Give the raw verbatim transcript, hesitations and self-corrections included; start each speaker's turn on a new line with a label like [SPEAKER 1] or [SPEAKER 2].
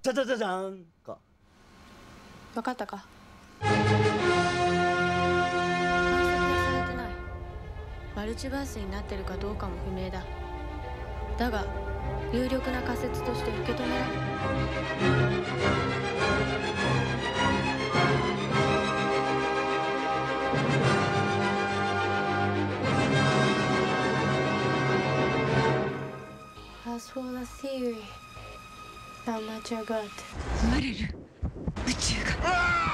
[SPEAKER 1] じゃじゃじゃじゃーんか。
[SPEAKER 2] 分かったか。解析はされてない。マルチバースになってるかどうかも不明だ。だが有力な仮説として受け止められる。As for the theory, how much I got?
[SPEAKER 3] 生まれる宇宙が。